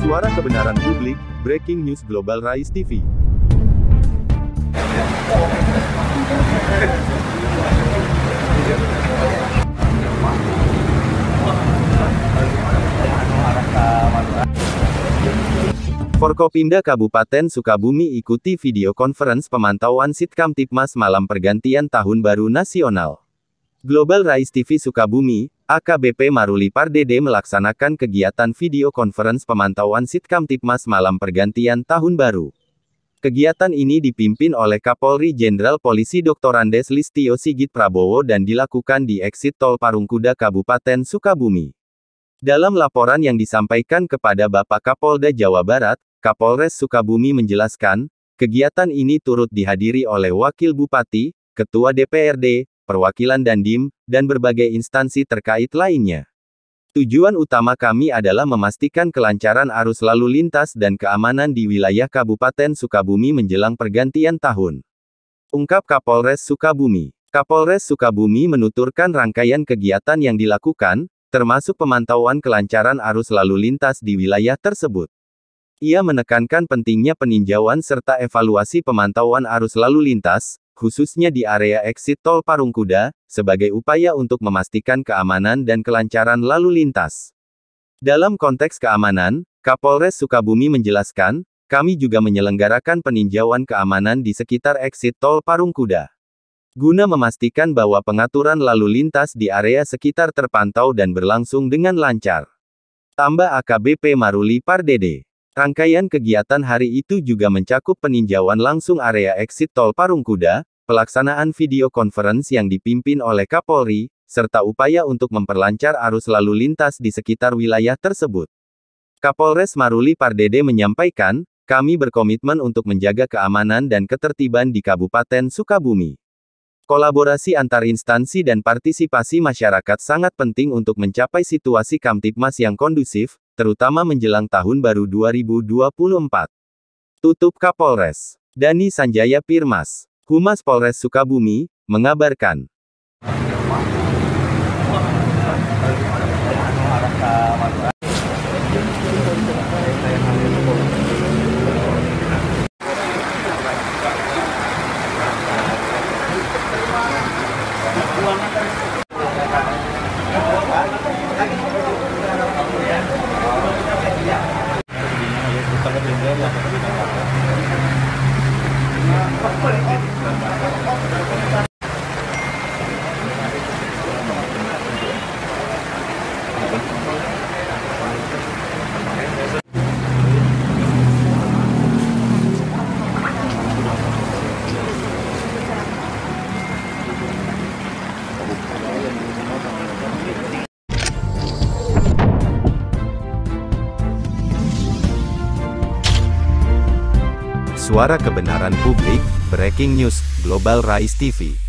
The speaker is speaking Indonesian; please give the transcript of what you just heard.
Suara kebenaran publik, breaking news Global Rise TV. Forkopimda Kabupaten Sukabumi ikuti video conference pemantauan Sitkamtipmas malam pergantian Tahun Baru Nasional. Global Rise TV Sukabumi, AKBP Maruli Pardede melaksanakan kegiatan video conference pemantauan Sitkamtipmas malam pergantian Tahun Baru. Kegiatan ini dipimpin oleh Kapolri Jenderal Polisi Dr. Andes Listio Sigit Prabowo dan dilakukan di exit tol Parungkuda Kabupaten Sukabumi. Dalam laporan yang disampaikan kepada Bapak Kapolda Jawa Barat, Kapolres Sukabumi menjelaskan, kegiatan ini turut dihadiri oleh Wakil Bupati, Ketua DPRD, perwakilan Dandim, dan berbagai instansi terkait lainnya. Tujuan utama kami adalah memastikan kelancaran arus lalu lintas dan keamanan di wilayah Kabupaten Sukabumi menjelang pergantian tahun. Ungkap Kapolres Sukabumi. Kapolres Sukabumi menuturkan rangkaian kegiatan yang dilakukan, termasuk pemantauan kelancaran arus lalu lintas di wilayah tersebut. Ia menekankan pentingnya peninjauan serta evaluasi pemantauan arus lalu lintas, khususnya di area exit tol Parungkuda, sebagai upaya untuk memastikan keamanan dan kelancaran lalu lintas. Dalam konteks keamanan, Kapolres Sukabumi menjelaskan, kami juga menyelenggarakan peninjauan keamanan di sekitar exit tol Parungkuda, guna memastikan bahwa pengaturan lalu lintas di area sekitar terpantau dan berlangsung dengan lancar. Tambah AKBP Maruli Pardede. Rangkaian kegiatan hari itu juga mencakup peninjauan langsung area exit tol Parungkuda, pelaksanaan video conference yang dipimpin oleh Kapolri, serta upaya untuk memperlancar arus lalu lintas di sekitar wilayah tersebut. Kapolres Maruli Pardede menyampaikan, kami berkomitmen untuk menjaga keamanan dan ketertiban di Kabupaten Sukabumi. Kolaborasi antar instansi dan partisipasi masyarakat sangat penting untuk mencapai situasi Kamtipmas yang kondusif, terutama menjelang Tahun Baru 2024. Tutup Kapolres Dani Sanjaya Pirmas, Humas Polres Sukabumi, mengabarkan. Suara kebenaran publik, breaking news, Global Rise TV.